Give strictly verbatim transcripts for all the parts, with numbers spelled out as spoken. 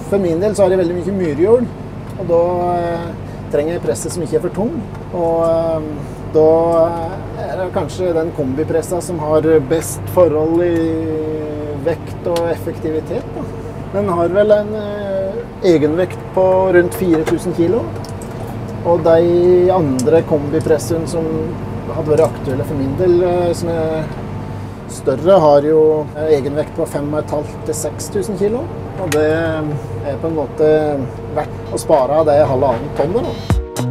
For min del så er det veldig mye myrjord, og da eh, trenger jeg presset som ikke er for tung. Og eh, da er det kanskje den kombipressa som har best forhold i vekt og effektivitet. Da. Den har vel en eh, egenvekt på rundt fire tusen kilo. Og de andre kombipressene som hadde vært aktuelle for min del, eh, som er større, har jo egenvekt på fem tusen fem hundre til seks tusen kilo. Og det er på en måte verdt å spare av det halvannen tonnet. Da.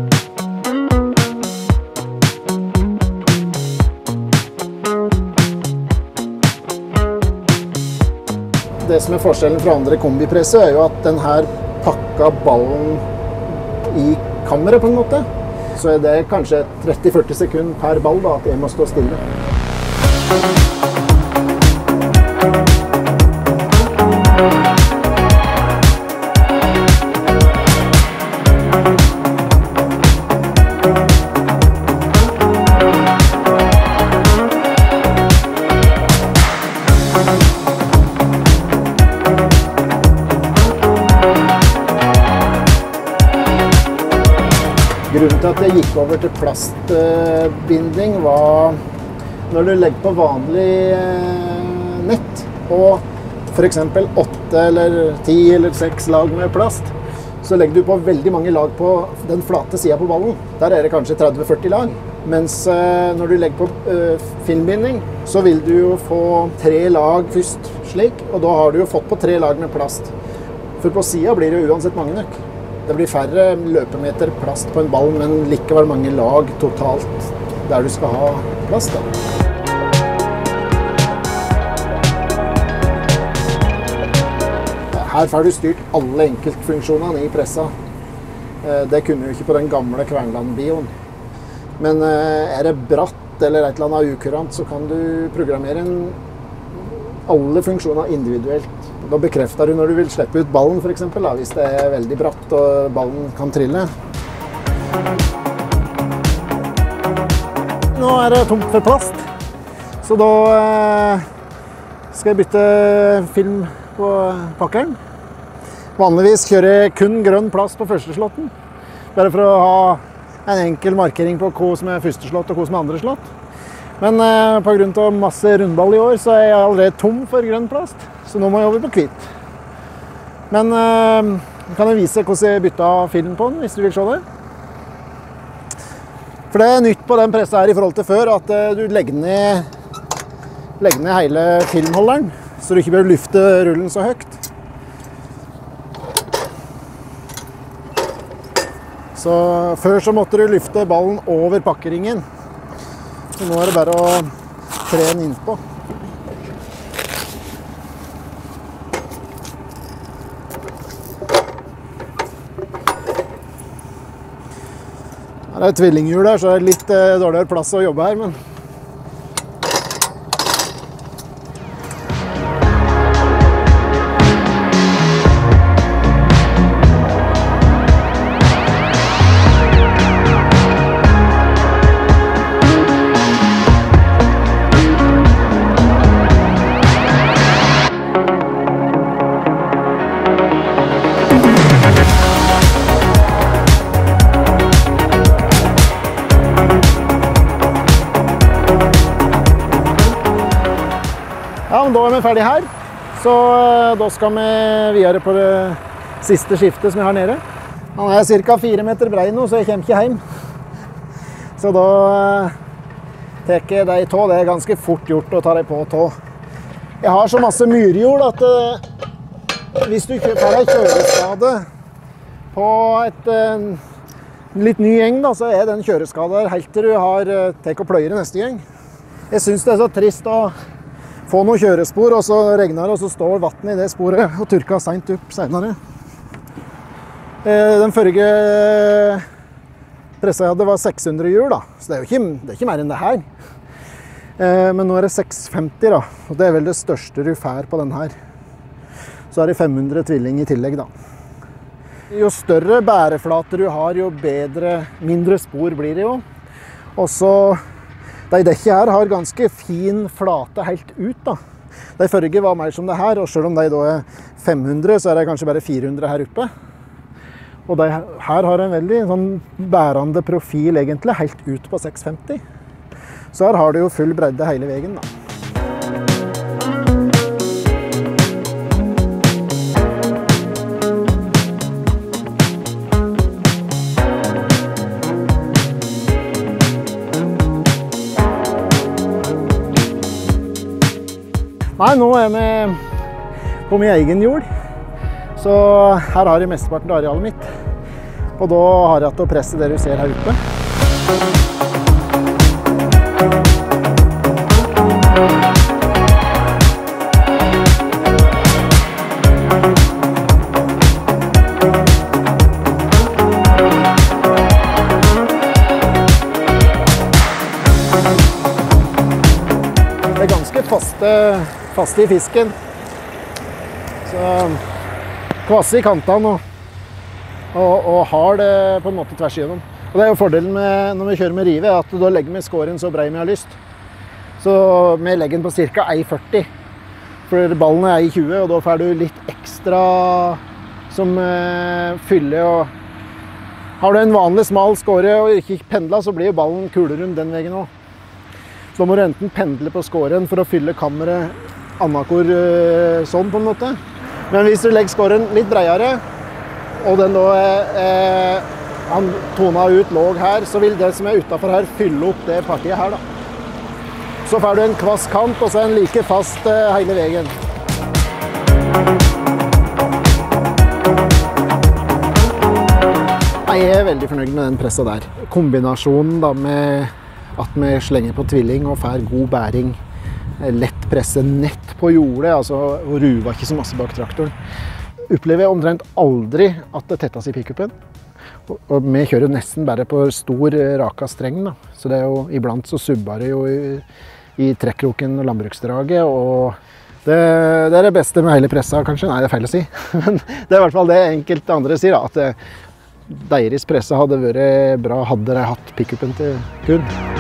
Det som er forskjellen fra andre kombipresser, er jo at den her pakka ballen i kammeret på en måte. Så er det kanskje tretti til førti sekunder per ball da, at jeg må stå stille. Grunnen til at jeg gikk over til plastbinding var når du legger på vanlig nett og for eksempel åtte eller ti eller seks lag med plast, så legger du på veldig mange lag på den flate siden på ballen. Der er det kanskje tretti til førti lag. Mens når du legger på filmbinding, så vil du jo få tre lag først slik, og da har du jo fått på tre lag med plast. For på siden blir det jo uansett mange nok. Det blir færre løpemeter plast på en ball, men likevel mange lag totalt der du skal ha plast. Da. Her får du styrt alle enkeltfunksjonene i pressa. Det kunne du ikke på den gamle Kvernland-bioen. Men er det bratt eller et eller annet ukurant, så kan du programmere alle funksjoner individuelt. Da bekrefter du når du vil slippe ut ballen, for eksempel, da, hvis det er veldig bratt og ballen kan trille. Nå er det tomt for plast, så da eh, skal jeg bytte film på pakkeren. Vanligvis kjører jeg kun grønn plast på første slåtten, bare for å ha en enkel markering på hva som er første slått og hva som er andre slått. Men eh, på grunn av masse rundball i år, så er jeg allerede tom for grønn plast. Så nå må jeg over på hvitt. Men øh, kan jeg vise hvordan jeg bytter film på den, hvis du vil se det. For det er nytt på den pressa her i forhold til før, at øh, du legger ned, legger ned hele filmholderen, så du ikke bør lufte rullen så høyt. Så før så måtte du lufte ballen over pakkeringen. Så nå er det bare å tre den innpå. Det er tvillinghjul her, så det er litt eh, dårligere plass å jobbe her, men Ja, men da er vi ferdig her, så da skal vi videre på det siste skiftet som vi har nede. Han er cirka fire meter brei nå, så jeg kommer ikke hjem. Så da tar jeg de tå, det er ganske fort gjort å ta de på tå. Jeg har så masse myrjord at hvis du får en kjøreskade på et litt ny gjeng, da, så er den kjøreskader helt til du har tatt og pløyer neste gjeng. Jeg synes det er så trist å få noen kjørespor, og så regner det, og så står vattnet i det sporet og turker sent opp senere. Den forrige pressa jeg hadde var seks hundre hjul, da. Så det er jo ikke, det er ikke mer enn det her. Men nå er det seks femti, da. Og det er vel det største du får på den her. Så er det fem hundre tvilling i tillegg, da. Jo større bæreflater du har, jo bedre, mindre spor blir det jo. Og så de dekket her har ganske fin flate helt ut, da. De forrige var mer som det her, og selv om de da er fem hundre, så er det kanskje bare fire hundre her oppe. Og det her har en veldig sånn bærende profil egentlig, helt ut på seks femti. Så her har du jo full bredde hele veien da. Nei, nå er vi på min egen jord, så her har jeg mesteparten av arealet mitt. Og da har jeg til å presse det du ser her oppe. Det er ganske faste, faste i fisken. Så kvasse i kantene og, og, og har det på en måte tvers igjennom. Og det er jo fordelen med, når vi kjører med rive, at da legger vi skåren så brei vi har lyst. Så vi legger den på ca. en førti. For ballen er en tjue, og da får du litt ekstra som uh, fyller. Og har du en vanlig smal skåre og ikke pendler, så blir jo ballen kulerund den veien også. Så da må du enten pendle på skåren for å fylle kammeret annakor uh, sånn på en måte. Men hvis du legger skåren litt breiere, og den da eh, han tona ut låg her, så vil det som er utenfor her fylle opp det partiet her da. Så får du en kvass kant, og så er den like fast eh, hele veien. Jeg er veldig fornøyd med den presset der. Kombinasjonen da med at vi slenger på tvilling og får god bæring. Lett presse nett på jordet, altså og ruva ikke så masse bak traktoren. Opplever jeg omtrent aldri at det tettas i pickupen. Og, og vi kjører nesten bare på stor raka streng da. Så det er jo, iblant så subber det jo i, i trekkroken og landbruksdraget, og det, det er det beste med hele pressa kanskje. Nei, det er feil å si. Men det er i hvert fall det enkelte andre sier da, at det, deres presse hadde vært bra hadde de hatt pickupen til kun.